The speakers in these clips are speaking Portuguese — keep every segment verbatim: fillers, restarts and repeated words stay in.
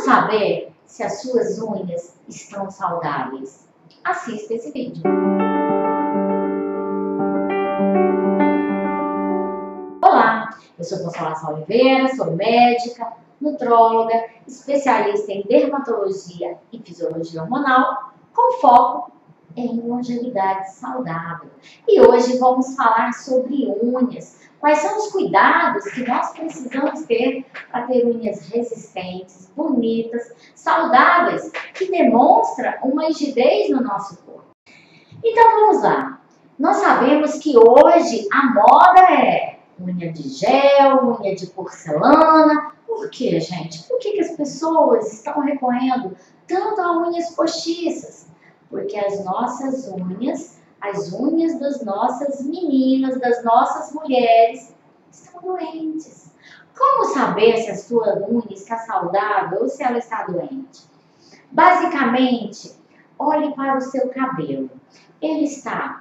saber se as suas unhas estão saudáveis? Assista esse vídeo. Olá, eu sou Consolação Oliveira, sou médica, nutróloga, especialista em dermatologia e fisiologia hormonal, com foco em longevidade saudável. E hoje vamos falar sobre unhas. Quais são os cuidados que nós precisamos ter para ter unhas resistentes, bonitas, saudáveis, que demonstram uma rigidez no nosso corpo? Então vamos lá. Nós sabemos que hoje a moda é unha de gel, unha de porcelana. Por quê, gente? Por que, que as pessoas estão recorrendo tanto a unhas postiças? Porque as nossas unhas, as unhas das nossas meninas, das nossas mulheres, estão doentes. Como saber se a sua unha está saudável ou se ela está doente? Basicamente, olhe para o seu cabelo. Ele está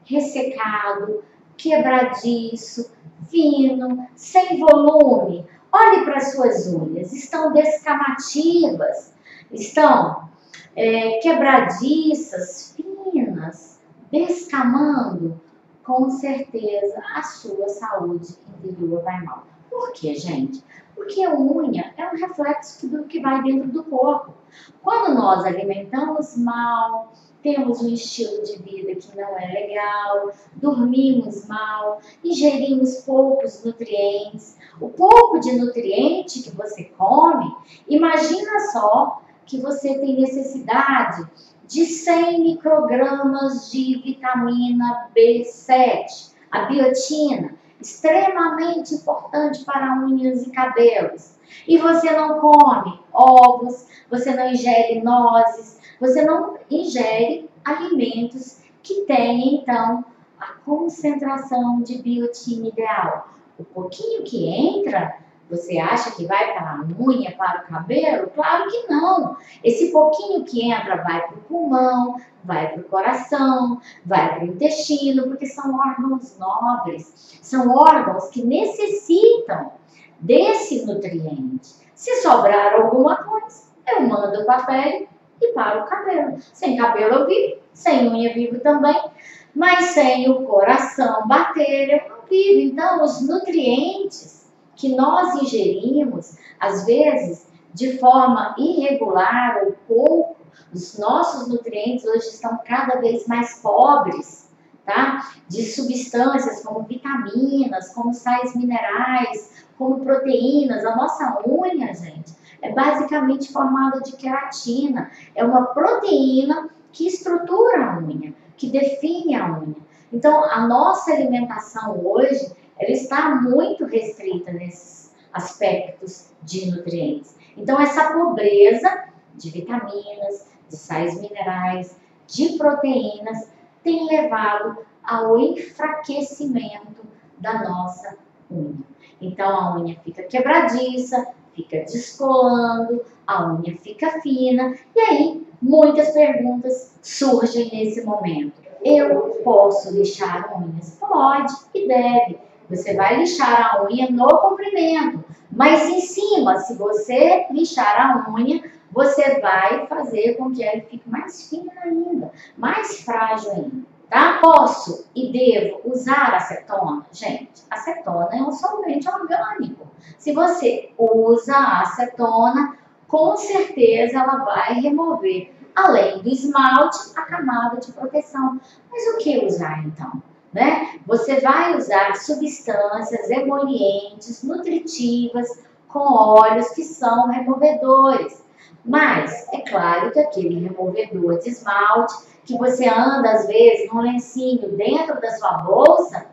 ressecado, quebradiço, fino, sem volume. Olhe para as suas unhas. Estão descamativas, estão é, quebradiças, finas, descamando. Com certeza a sua saúde interior vai mal. Por quê, gente? Porque a unha é um reflexo do que vai dentro do corpo. Quando nós alimentamos mal, temos um estilo de vida que não é legal, dormimos mal, ingerimos poucos nutrientes. O pouco de nutriente que você come, imagina só que você tem necessidade de cem microgramas de vitamina B sete, a biotina, extremamente importante para unhas e cabelos. E você não come ovos, você não ingere nozes, você não ingere alimentos que têm, então, a concentração de biotina ideal. O pouquinho que entra, você acha que vai para a unha, para o cabelo? Claro que não. Esse pouquinho que entra vai para o pulmão, vai para o coração, vai para o intestino, porque são órgãos nobres. São órgãos que necessitam desse nutriente. Se sobrar alguma coisa, eu mando para a pele e para o cabelo. Sem cabelo eu vivo, sem unha vivo também, mas sem o coração bater eu não vivo. Então, os nutrientes que nós ingerimos, às vezes, de forma irregular ou pouco, os nossos nutrientes hoje estão cada vez mais pobres, tá? De substâncias como vitaminas, como sais minerais, como proteínas. A nossa unha, gente, é basicamente formada de queratina. É uma proteína que estrutura a unha, que define a unha. Então, a nossa alimentação hoje, ela está muito restrita nesses aspectos de nutrientes. Então, essa pobreza de vitaminas, de sais minerais, de proteínas, tem levado ao enfraquecimento da nossa unha. Então, a unha fica quebradiça, fica descolando, a unha fica fina, e aí muitas perguntas surgem nesse momento. Eu posso lixar unhas? Pode e deve. Você vai lixar a unha no comprimento, mas em cima, se você lixar a unha, você vai fazer com que ela fique mais fina ainda, mais frágil ainda, tá? Posso e devo usar acetona? Gente, acetona é um solvente orgânico. Se você usa a acetona, com certeza ela vai remover, além do esmalte, a camada de proteção. Mas o que usar então? Né? Você vai usar substâncias emolientes, nutritivas, com óleos que são removedores. Mas é claro que aquele removedor de esmalte, que você anda às vezes num lencinho dentro da sua bolsa,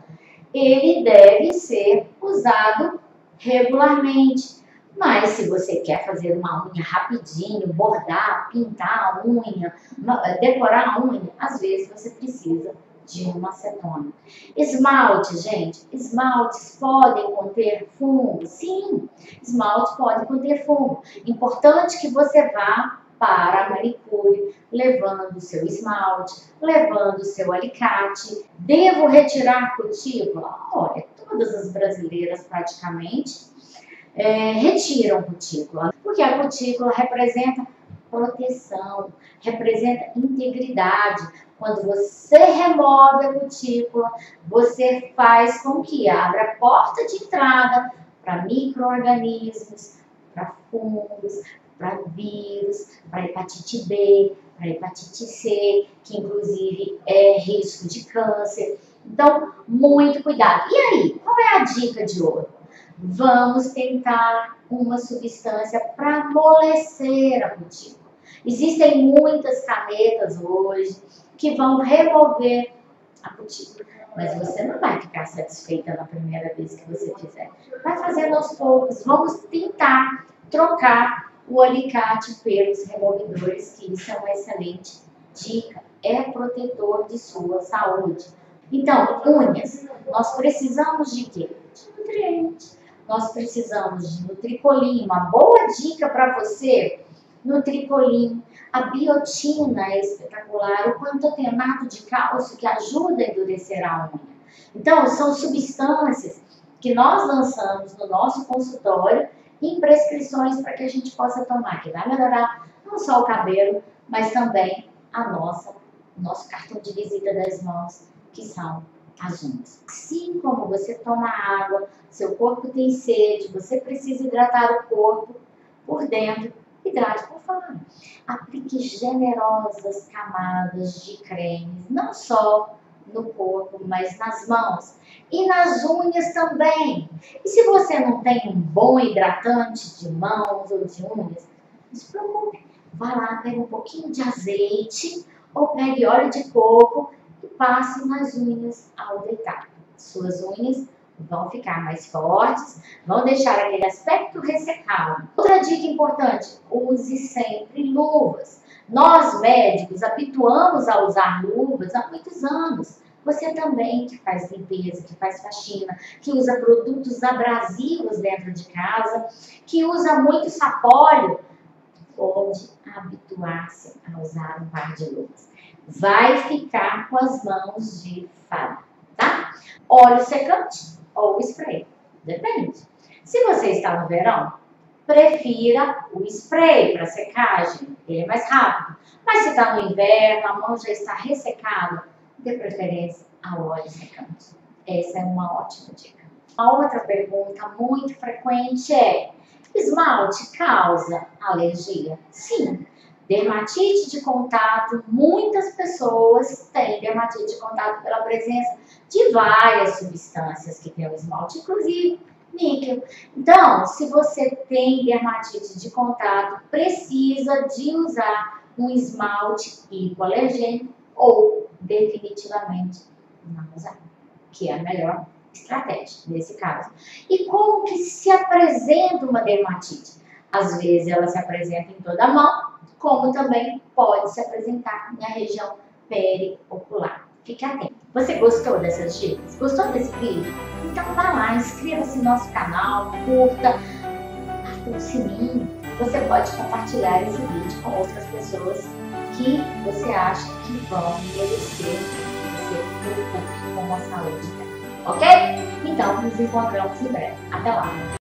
ele deve ser usado regularmente. Mas se você quer fazer uma unha rapidinho, bordar, pintar a unha, decorar a unha, às vezes você precisa de uma acetona. Esmalte, gente, esmaltes podem conter fungo? Sim, esmalte pode conter fungo. Importante que você vá para a manicure, levando o seu esmalte, levando o seu alicate. Devo retirar cutícula? Olha, todas as brasileiras praticamente é, retiram cutícula, porque a cutícula representa proteção, representa integridade. Quando você remove a cutícula, você faz com que abra a porta de entrada para micro-organismos, para fungos, para vírus, para hepatite B, para hepatite C, que inclusive é risco de câncer. Então, muito cuidado. E aí, qual é a dica de ouro? Vamos tentar uma substância para amolecer a cutícula. Existem muitas canetas hoje que vão remover a cutícula, mas você não vai ficar satisfeita na primeira vez que você fizer. Vai fazendo aos poucos. Vamos tentar trocar o alicate pelos removedores, que isso é uma excelente dica. É protetor de sua saúde. Então, unhas, nós precisamos de quê? De nutrientes. Nós precisamos de Nutricoline. Uma boa dica para você, Nutricoline. A biotina é espetacular, o pantotenato de cálcio que ajuda a endurecer a unha. Então, são substâncias que nós lançamos no nosso consultório em prescrições para que a gente possa tomar, que vai melhorar não só o cabelo, mas também a nossa, nosso cartão de visita das mãos, que são as unhas. Assim como você toma água, seu corpo tem sede, você precisa hidratar o corpo por dentro, hidrate por fora. Aplique generosas camadas de cremes, não só no corpo, mas nas mãos e nas unhas também. E se você não tem um bom hidratante de mãos ou de unhas, não se preocupe. Vá lá, pegue um pouquinho de azeite ou pegue óleo de coco e passe nas unhas ao deitar. Suas unhas vão ficar mais fortes, vão deixar aquele aspecto ressecado. Outra dica importante, use sempre luvas. Nós médicos habituamos a usar luvas há muitos anos. Você também que faz limpeza, que faz faxina, que usa produtos abrasivos dentro de casa, que usa muito sapólio, pode habituar-se a usar um par de luvas. Vai ficar com as mãos de fada, tá? Óleo secante ou spray, depende. Se você está no verão, prefira o spray para secagem, ele é mais rápido. Mas se está no inverno, a mão já está ressecada, dê preferência ao óleo secante. Essa é uma ótima dica. A outra pergunta muito frequente é: esmalte causa alergia? Sim. Dermatite de contato, muitas pessoas têm dermatite de contato pela presença de várias substâncias que tem o esmalte, inclusive níquel. Então, se você tem dermatite de contato, precisa de usar um esmalte hipoalergênico ou definitivamente não usar, que é a melhor estratégia nesse caso. E como que se apresenta uma dermatite? Às vezes ela se apresenta em toda a mão, como também pode se apresentar na região periocular. Fique atento. Você gostou dessas dicas? Gostou desse vídeo? Então vá lá, inscreva-se no nosso canal, curta, ative o sininho. Você pode compartilhar esse vídeo com outras pessoas que você acha que vão merecer ser preocupadas com a saúde dela. Ok? Então nos encontramos em breve. Até lá!